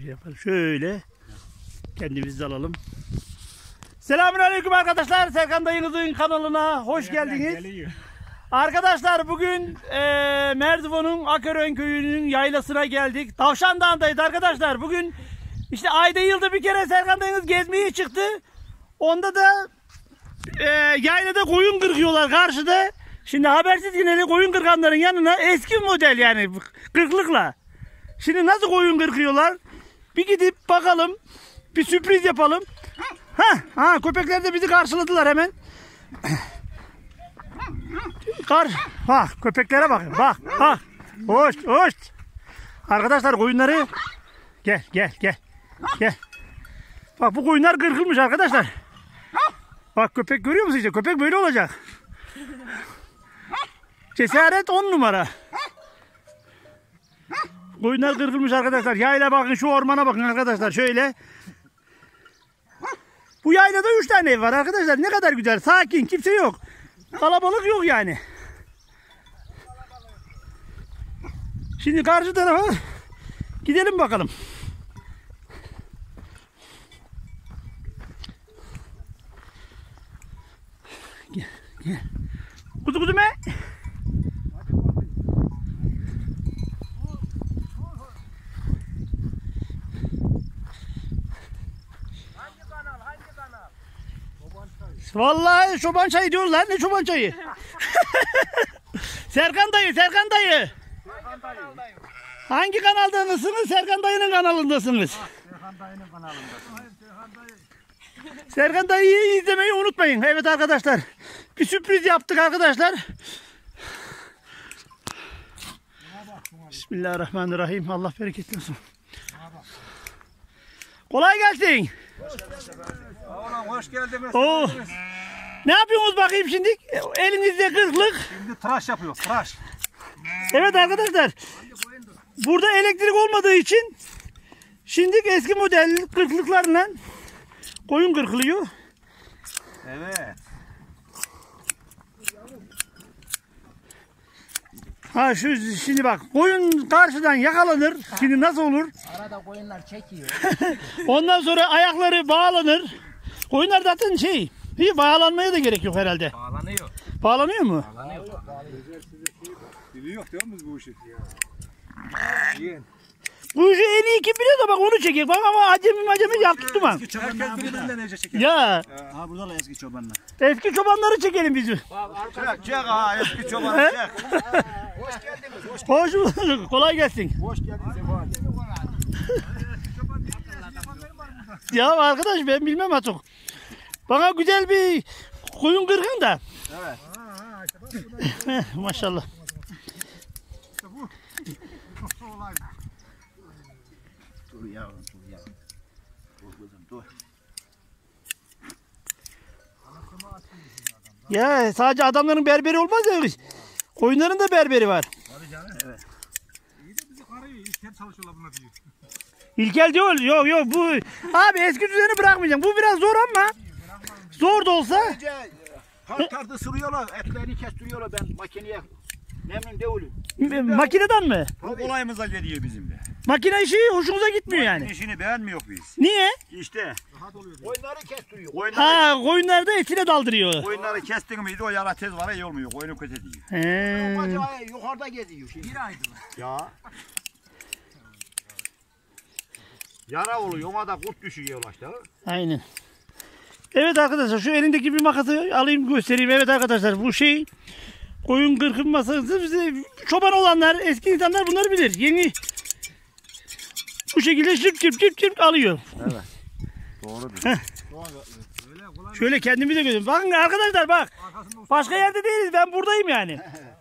yapalım. Şöyle kendimizi alalım. Selamünaleyküm arkadaşlar. Serkan dayınızın kanalına hoş geldiniz. Arkadaşlar bugün Merzifon'un Akören köyünün yaylasına geldik. Tavşan Dağı'ndayız arkadaşlar. Bugün işte ayda yılda bir kere Serkan dayınız gezmeye çıktı. Onda da yaylada koyun kırkıyorlar karşıda. Şimdi habersiz yine koyun kırkanların yanına eski model yani kırklıkla. Şimdi nasıl koyun kırkıyorlar? Bir gidip bakalım. Bir sürpriz yapalım. Ha köpekler de bizi karşıladılar hemen. Köpeklere bakın. Bak. Hoş. Arkadaşlar koyunları gel. Bak bu koyunlar kırkılmış arkadaşlar. Bak köpek görüyor musun işte? Köpek böyle olacak. Cesaret 10 numara. Koyunlar kırkılmış arkadaşlar. Yayla bakın, şu ormana bakın arkadaşlar şöyle. Bu yaylada 3 tane ev var arkadaşlar. Ne kadar güzel. Sakin, kimse yok. Kalabalık yok yani. Şimdi karşı tarafa gidelim bakalım. Gel. Kuzu me. Vallahi çoban çayı diyorlar. Ne çoban çayı? Serkan dayı. Hangi kanaldasınız? Serkan dayının kanalındasınız. Serkan dayının kanalındasınız. Serkan dayıyı izlemeyi unutmayın. Evet arkadaşlar. Bir sürpriz yaptık arkadaşlar. Bismillahirrahmanirrahim. Allah bereket versin. Kolay gelsin. Hoş geldiniz. Oo. Ne yapıyorsunuz bakayım şimdi? Elinizde kırklık. Şimdi tıraş yapıyoruz. Tıraş. Evet arkadaşlar. Burada elektrik olmadığı için şimdi eski model kırklıklarla koyun kırkılıyor. Evet. Şimdi bak koyun karşıdan yakalanır. Şimdi nasıl olur? Arada koyunlar çekiyor. Ondan sonra ayakları bağlanır. Koyunlar zaten hiç bağlanmaya da gerek yok herhalde. Bağlanıyor. Bağlanıyor mu? Bağlanıyor. Biliyor değil mi bu işi? Bu işi en iyi kim biliyor da bak onu çekecek. Bak ama acemi yaptık mı? Herkes birbirinden önce çeker. Ya. Ha burada da eski çobanlar. Eski çobanları çekelim bizi. Çek ha eski çobanı çek. Hoş bulduk. Kolay gelsin. Hoş geldiniz efendim. Ya arkadaş ben bilmem artık. Bana güzel bir koyun kırkın da. Evet. Maşallah. Dur yavrum. Dur kızım dur. Ya sadece adamların berberi olmaz ya. Koyunların da berberi var. Tabii canım. Evet. İyi de bizi karıyor. İlkel çalışıyorlar buna diyor. İlkel diyor. Yok bu. Abi eski düzeni bırakmayacağım. Bu biraz zor ama. Zor da olsa. Halkarda sürüyorlar. Etlerini kestiriyorlar. Ben makineye memnun değilim. Makineden mi? Bu kolayımıza geliyor bizim de. Makine işi hoşunuza gitmiyor yani. İşini beğenmiyor biz. Niye? İşte. Koyunları kestiriyor. Koyunları da etine daldırıyor. Koyunları kestin miydi o yara tez var ya olmuyor. Koyunu kötü diyor. Yukarıda geziyor şimdi. Bir aydı. Ya. Yara oluyor. Ona da kurt düşüyor işte. Aynen. Evet arkadaşlar şu elindeki bir makası alayım göstereyim. Evet arkadaşlar bu koyun kırkılması bize çoban olanlar eski insanlar bunları bilir. Yeni bu şekilde çırp alıyor. Evet. Doğrudur. Şöyle kendimi de görüyorum. Bakın arkadaşlar bak. Başka yerde değiliz. Ben buradayım yani.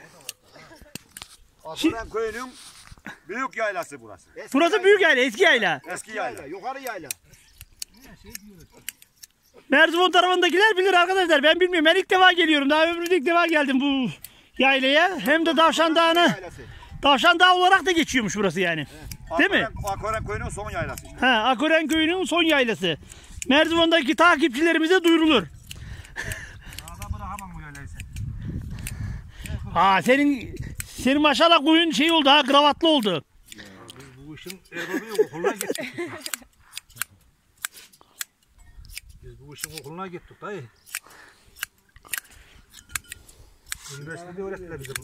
Akören köyünün büyük yaylası burası. Burası büyük yayla, eski yayla. Eski yayla, yukarı yayla. Merzifon tarafındakiler bilir arkadaşlar. Ben bilmiyorum. Ben ilk defa geliyorum. Daha ömrümde ilk defa geldim bu yaylaya. Hem de Tavşan Dağı'na. Tavşan Dağı olarak da geçiyormuş burası yani. Evet. Değil mi? Akören köyünün son yaylası işte. Akören köyünün son yaylası. Merzifon'daki takipçilerimize duyurulur. Senin maşallah koyun oldu ha, kravatlı oldu. Bu işin erbabı yok. Kolay geçti. Ona gittik dayı. Üniversitede öğrettiler bize bunu.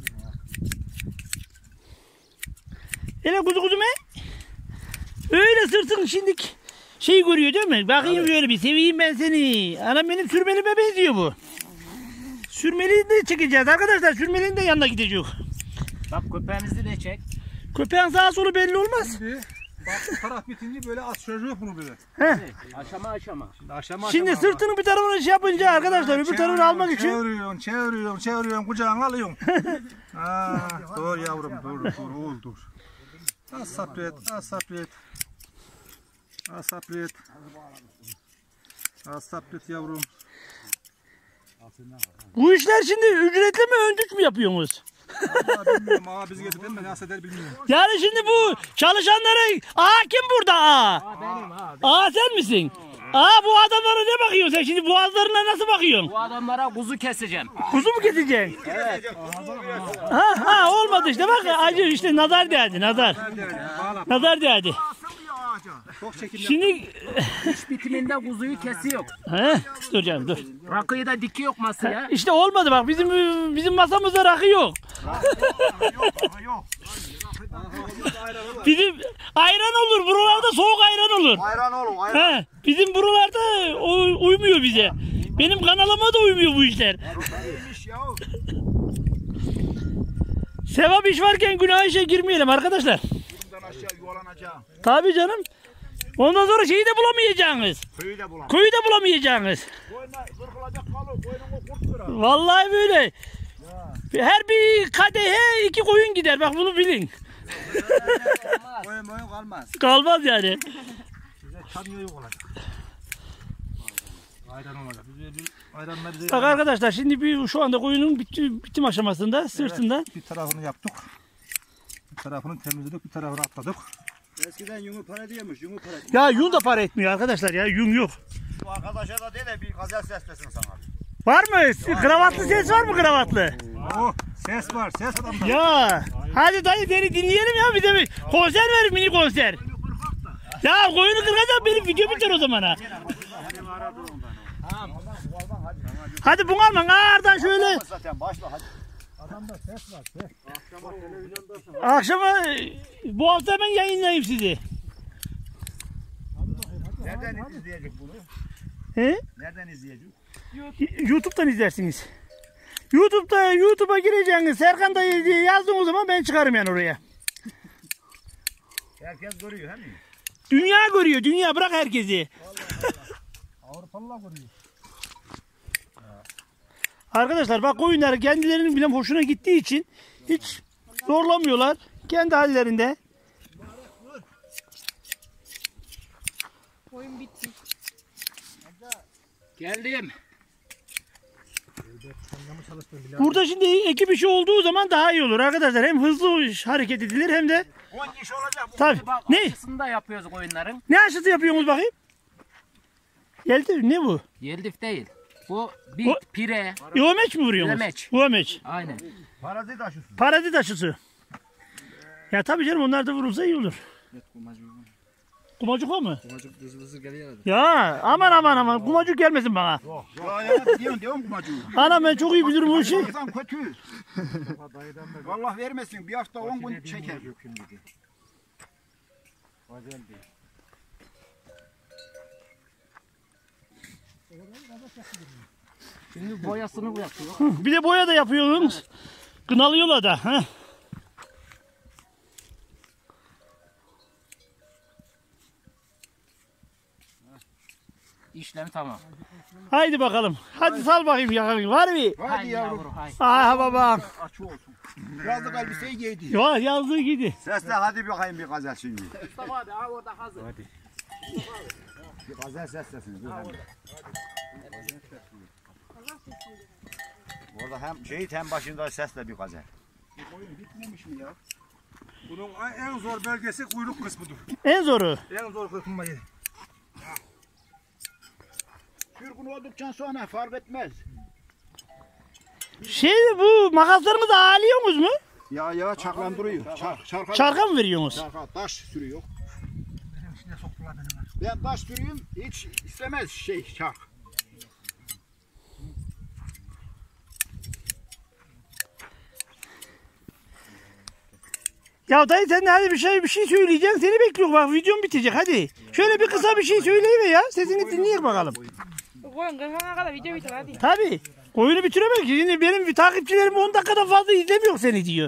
Hele kuzu kuzu mu? Öyle sırtın şimdik şey görüyor değil mi? Bakayım şöyle bir seveyim ben seni. Anam benim sürmelime benziyor bu. Sürmeliyi de çekeceğiz arkadaşlar. Sürmelinin de yanına gidecek. Bak köpeğimizi de çek. Köpeğin sağa solu belli olmaz. Şimdi bak bu taraf bitince böyle açacak bunu böyle. Heh. Aşama aşama. Şimdi sırtının bir tarafını şey yapınca arkadaşlar öbür tarafını almak için. Çeviriyorsun, kucağına alıyorsun. Dur yavrum, dur, oğul dur. Az sabret. Az sabret yavrum. Bu işler şimdi ücretli mi öndük mü yapıyorsunuz? Vallahi bilmiyorum, biz getirdim ben nasıl eder bilmiyorum. Yani şimdi bu çalışanları kim burada Benim abi. sen misin? Bu adamlara ne bakıyorsun sen şimdi boğazlarına nasıl bakıyorsun? Bu adamlara kuzu keseceğim. Kuzu mu keseceksin? Evet. Olmadı işte bak acı işte nazar değdi nazar. Nazar değdi. Çok çekim Şimdi İş bitiminde kuzuyu kesiyor. dur canım dur. Rakıyı da dikiyor masaya. İşte olmadı bak bizim masamızda rakı yok. Yok. Bizim ayran olur buralarda soğuk ayran olur. Ayran oğlum ayran. Bizim buralarda uymuyor bize. Benim kanalıma da uymuyor bu işler. Neymiş ya? Sevap iş varken günah işe girmeyelim arkadaşlar. Buradan aşağı yuvalanacağım. Tabii canım. Ondan sonra şeyi de bulamayacaksınız. Köyü de bulamam. Köyü de bulamayacaksınız. Koyuna kırkılacak kalır. Koyunun kurt kırar. Vallahi böyle. Her bir kadehe 2 koyun gider. Bak bunu bilin. Koyun kalmaz. Kalmaz yani. Bize kamyon yok olacak. Ayran olacak. Ayranlar bize... Bak arkadaşlar şimdi şu anda koyunun bitim aşamasında sırtında. Bir tarafını yaptık. Bir tarafını temizledik, bir tarafını atladık. Eskiden yungu para diyormuş. Yungu para. Ya yün de para etmiyor arkadaşlar ya yün yok. Bu arkadaşa da de bir gazel seslesin sana. Var mı? Kravatlı ses var mı kravatlı? Ses var, ses adamda. Ya hadi dayı seni dinleyelim ya bize bir konser ver mini konser. Ya koyunu kıracak benim video biter o zaman ha. Hadi bunalma ağırdan şöyle. Zaten başla hadi. Adamda ses var, ses. Akşama televizyondasın. Akşama bu hafta hemen yayınlayayım sizi. Nereden izleyecek bunu? He? Nereden izleyecek? YouTube'dan izlersiniz. YouTube'a gireceksiniz. Serkan dayı diye yazdığınız zaman ben çıkarım yani oraya. Herkes görüyor he mi? Dünya görüyor. Dünya bırak herkesi. Avrupalılar görüyor. Arkadaşlar bak koyunlar kendilerinin bile hoşuna gittiği için hiç zorlamıyorlar. Kendi hallerinde. Koyun bitti. Geldim. Burada şimdi ekip işi olduğu zaman daha iyi olur arkadaşlar. Hem hızlı hareket edilir hem de 10 kişi olacak bu. tabii. Bak Ne? aşısını da yapıyoruz koyunların. Ne aşısı yapıyorsunuz bakayım? Geldi ne bu? Yeldif değil. Bu bit, pire. Yomeç mi vuruyorsunuz? Yomeç. Yomeç. Aynen. Parazit aşısı. Parazit aşısı. Ya tabii canım onlar da vurulsa iyi olur. Kumacık o mu? Kumacık hızlı geliyor. Ya aman kumacık gelmesin bana. Ya diyorum kumacığı. Anam ben çok iyi bilirim bu işi. İnsan kötü. Allah vermesin bir hafta 10 gün çeker. Şimdi boyasını yapıyor. Bir de boya da yapıyorsunuz. Kınalıyorlar da. Heh. İşlem tamam. Haydi bakalım. Hadi sal bakayım yakalım. Var mı? Hadi Haydi yavrum. yavrum haydi. Aha babam. Açı olsun. Yazlık elbiseyi giydi. Ya yazdığı gidi. Sesle hadi bakayım bir gazel şimdi. Mustafa abi orada hazır. Hadi. Bir gazel seslesin. Orada hem şehit hem başında sesle bir gazel. Bu oyun bitmemiş mi ya? Bunun en zor bölgesi kuyruk kısmıdır. En zoru. En zor kısmı yeri. Sürgün olduktan sonra fark etmez. Bu makaslarınızı ağlıyorsunuz mu? Ya çaklandırıyor. Çarka mı veriyorsunuz? Çarka taş sürüyor. Benim içine soktular beni. Ben taş sürüyorum hiç istemez çark. Ya dayı sen de hadi bir şey söyleyeceksin. Seni bekliyor bak videom bitecek hadi. Şöyle bir kısa bir şey söyleyiver ya. Sesini dinleyelim bakalım. Koyun kırmana kadar video biter hadi. Tabii. Oyunu bitiremez ki. Şimdi benim takipçilerim 10 dakikadan fazla izlemiyor seni diyor.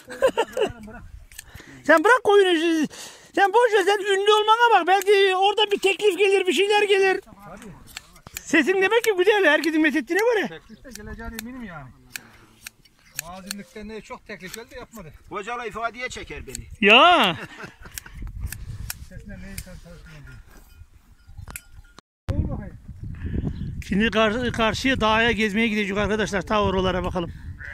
Sen bırak oyunu. Sen boş ver, sen ünlü olmana bak. Belki orada bir teklif gelir, bir şeyler gelir. Sesin demek ki güzel. Herkesin methettiğine göre. Teklif de geleceğine eminim yani. Mazimlikten de çok teklif geldi yapmadı. Hocalı ifadeye çeker beni. Ya. Sesine neyse çalışmıyor. Şimdi karşıya dağa gezmeye gideceğiz arkadaşlar. Ta oralara bakalım.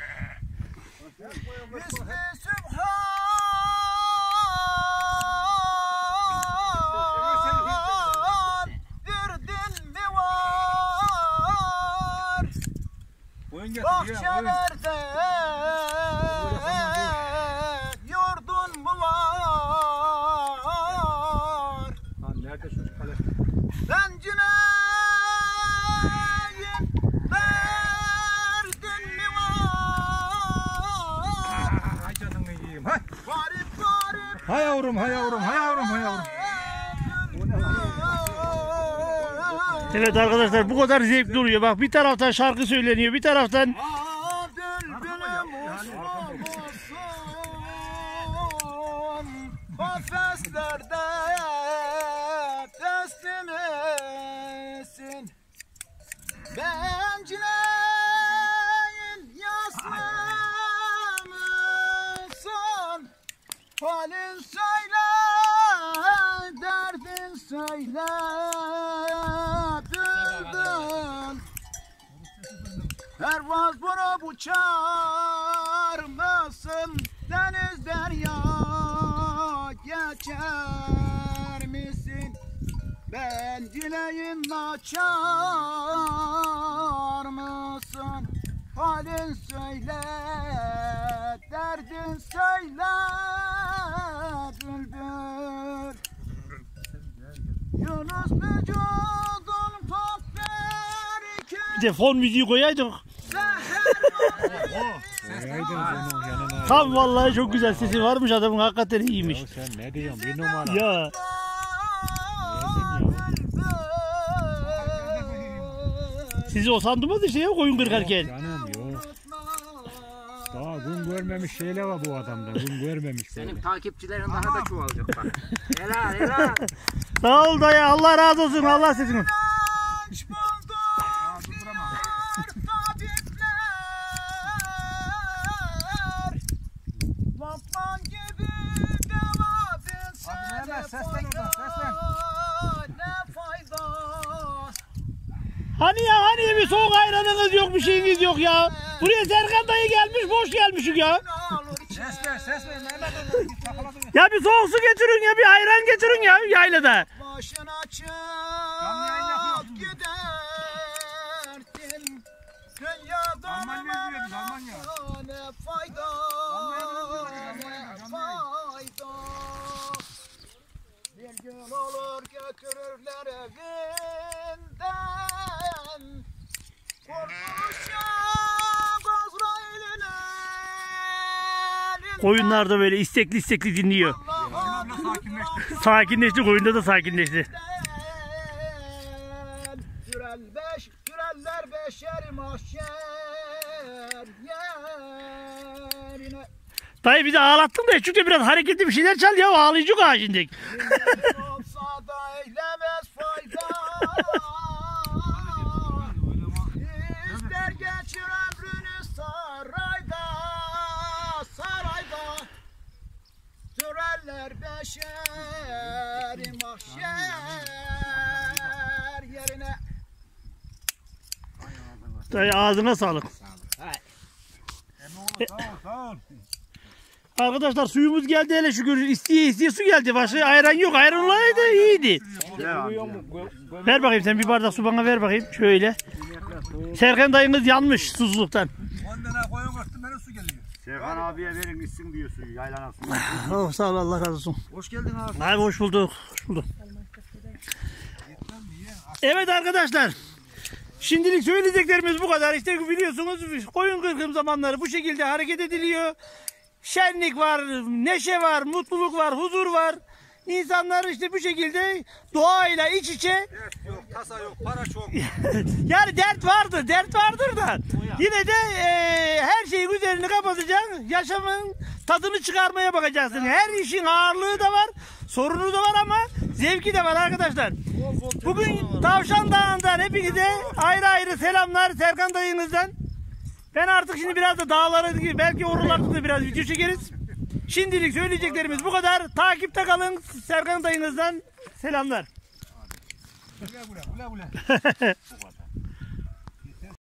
Bahçelerde yurdun mu var? Lan nerede çocuk kale? Bencileyin derdin mi var? Hay canını yiyeyim. Hay. Garip garip Hay yavrum, hay yavrum, hay yavrum, hay yavrum. Evet arkadaşlar, bu kadar zevkli oluyor. Bak bir taraftan şarkı söyleniyor, bir taraftan kafeslerde teslim etsin. Bencileyin yaslamışsın. Halin söyle, derdin söyle. Düldül Pervaz vurup uçar mısın? Deniz derya geçer misin? Bencileyin açar mısın? Halin söyle, derdin söyle. Bülbül Yunus vücudun pop bir de fon müziği koyaydık. Tam vallahi çok güzel sesi varmış adamın, hakikaten iyiymiş. Ya sen ne diyorsun, bir numara. Ya. Sizi osandırmaz işte ya koyun kırkarken. Canım yok. Daha gün görmemiş şeyler var bu adamda. Gün görmemiş. Senin takipçilerin daha da çoğalacak bak. Helal helal. Sağ ol dayı, Allah razı olsun, Allah sesini. Hani ya, hani bir soğuk ayranınız yok, bir şeyiniz yok ya. Buraya Serkan dayı gelmiş, boş gelmişik ya. Ses ver Mehmet. Ya bir soğuk su getirin ya, bir ayran getirin ya yaylada. Başın açık gidersin. Dünyadan ne fayda, ne fayda. Bir gün olur götürürler evinden. Korkmuşa Azrail'in elinden. Koyunlar da böyle istekli dinliyor. Sakinleşti, koyunda da sakinleşti. Süreller beşer mahşer yerine. Dayı bizi ağlattın da çünkü biraz hareketli bir şeyler çal ya, ağlayacak ha şimdi. Olsa da eylemez fayda. İster geçir ömrünü sarayda, sarayda. Süreller beşer mahşer yerine. Dayı ağzına sağlık. Sağ ol. Arkadaşlar suyumuz geldi hele şükür, isteye su geldi. Başka ayran yok, ayran olaydı iyiydi. Ver bakayım, sen bir bardak su bana ver bakayım şöyle. Serkan dayımız yanmış susuzluktan. 10 tane koyun kaçtım, bana su geliyor. Serkan abiye verin içsin diyor suyu, yaylana suyu. Oh, sağ ol, Allah razı olsun. Hoş geldin abi. Abi hoş bulduk. Hoş bulduk. Evet arkadaşlar. Şimdilik söyleyeceklerimiz bu kadar. İşte biliyorsunuz koyun kırkım zamanları bu şekilde hareket ediliyor. şenlik var, neşe var, mutluluk var, huzur var. İnsanlar işte bu şekilde doğayla iç içe. Dert yok, tasa yok, para çok. Yani dert vardır da. Yine de her şeyin üzerini kapatacaksın. Yaşamın tadını çıkarmaya bakacaksın. Her işin ağırlığı da var, sorunu da var ama zevki de var arkadaşlar. Bugün Tavşan Dağı'ndan hepinize ayrı ayrı selamlar Serkan dayınızdan. Ben artık şimdi biraz da dağlara, belki oralarda da biraz video çekeriz. Şimdilik söyleyeceklerimiz bu kadar. Takipte kalın. Serkan dayınızdan selamlar.